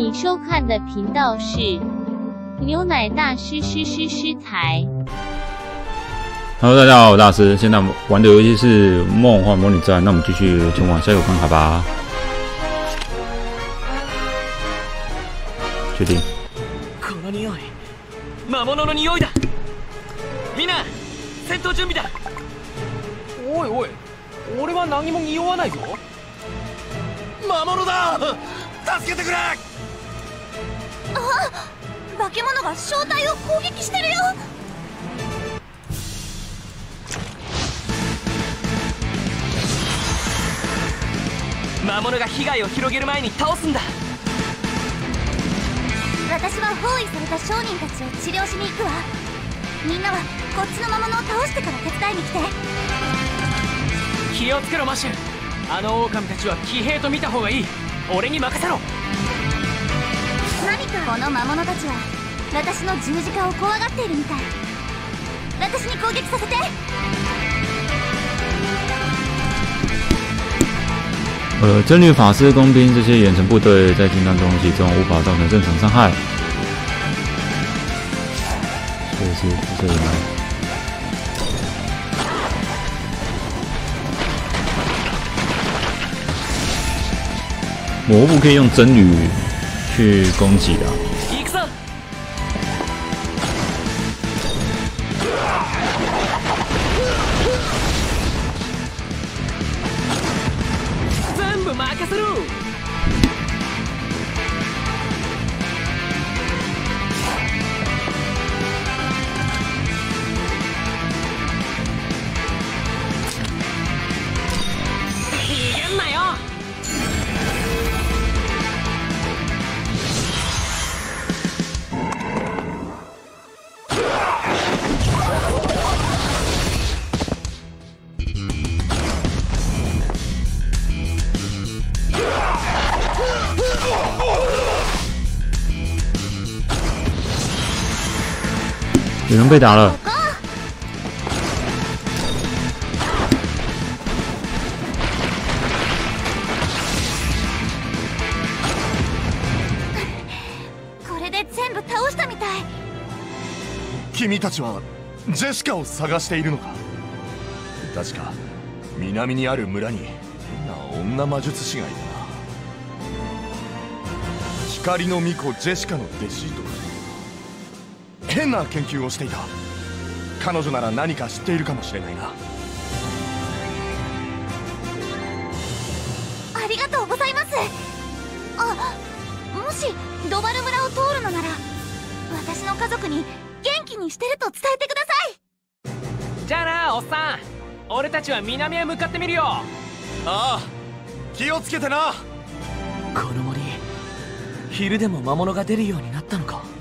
你收看的频道是牛奶大师台。 Hello， 大家好，我大师。现在我们玩的游戏是《梦幻魔女战》，那我们继续前往下一个关卡吧。确定。 この匂い、魔物の匂いだ。みんな、戦闘準備だ。おいおい、俺は何も匂わないぞ。魔物だ。助けてくれ。 化け物が正体を攻撃してるよ。 魔物が被害を広げる前に倒すんだ。 私は包囲された商人たちを治療しに行くわ。みんなはこっちの魔物を倒してから手伝いに来て。 気をつけろマシュ。あの狼たちは騎兵と見た方がいい。俺に任せろ。 何かこの魔物たちは私の十字架を怖がっているみたい。私に攻撃させて。 真女法师、工兵这些远程部队在近战中击中无法造成正常伤害。所以是这里吗？魔物可以用真女去攻击的。 任せろ。逃げんなよ。 有人被打了。 これで全部倒したみたい。 君たちはジェシカを探しているのか。確か南にある村に変な女魔術師がいたな。光の巫女ジェシカの弟子とか。変な研究をしていた。彼女なら何か知っているかもしれないな。 ありがとうございます。あ、もしドバル村を通るのなら私の家族に元気にしてると伝えてください。 じゃあなおっさん、俺たちは南へ向かってみるよ。ああ、気をつけてな。 この森、昼でも魔物が出るようになったのか。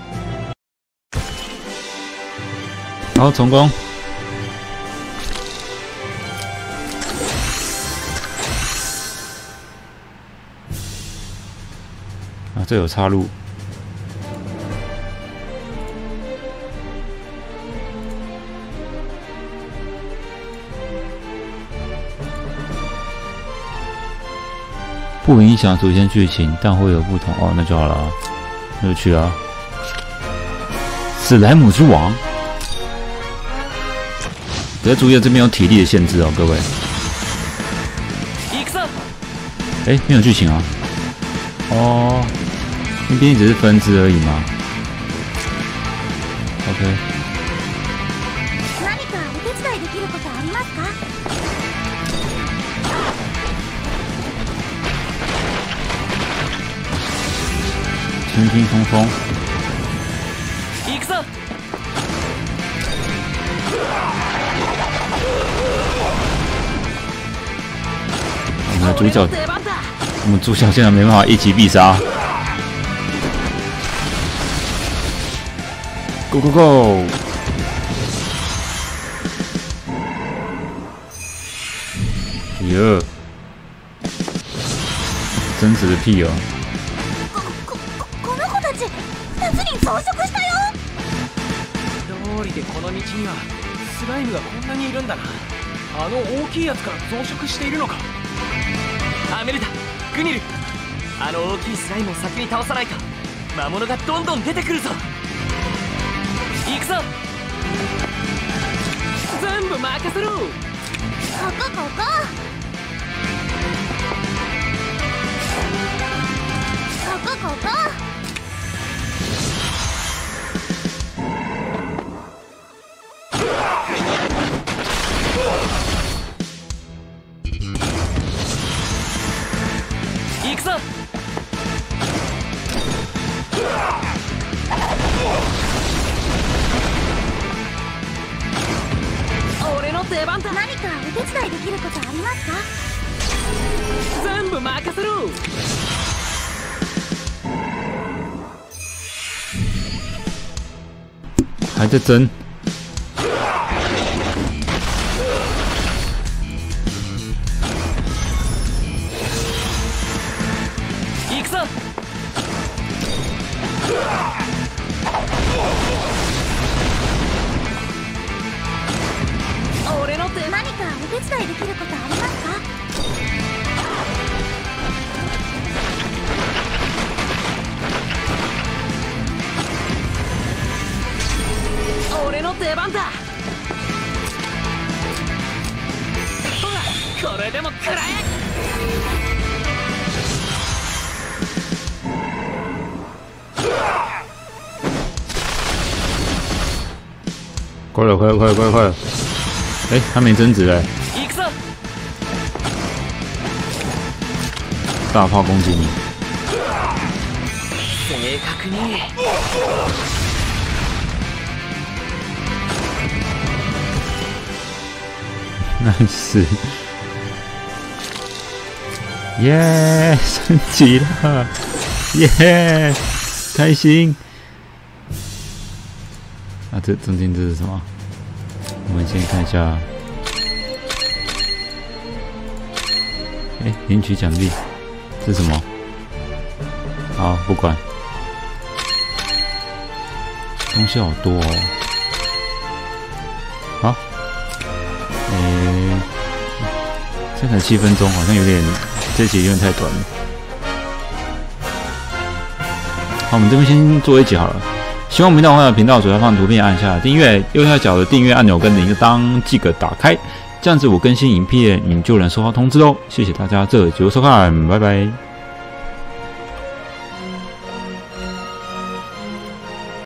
好，成功。啊，这有岔路。不影响主线剧情，但会有不同哦，那就好了啊，那就去啊。史莱姆之王。别注意，这边有体力的限制哦，各位。哎，没有剧情啊。哦，那边只是分支而已嘛。OK。 何かお手伝いできることありますか？ 听听风风。 行くぞ。 我们的主角，我们主角现在没办法一击必杀。Go go go！ 哟，真实的屁哦！ この子たち、2つに増殖したよ。 どうりでこの道にはスライムがこんなにいるんだな。大きいやつから増殖しているのか。アメルダ、グニル、 あの大きいスライムを先に倒さないと魔物がどんどん出てくるぞ。行くぞ。全部任せろ。 ここ行くぞ。俺の出番だ。 何かお手伝いできることありますか？ 全部任せろ。 还在争。 行くぞ。俺の出番。 何かお手伝いできることありますか？ 俺の出番だ。ほら、これでも食らえ。 快了，快了，快了，快了，快了！哎，他没增值嘞， 行くぞ。 大炮攻击你。 正確に。 nice， 耶，升级了，耶，开心。啊，这中间这是什么？我们先看一下。哎，领取奖励，这是什么？好，不管。东西好多哦。好。这才7分钟，好像有点，这集有点太短了。好，我们这边先做一集好了。希望频道的频道左下方图片按下订阅，右下角的订阅按钮跟铃铛记得打开，这样子我更新影片你就能收到通知哦。谢谢大家这集收看，拜拜。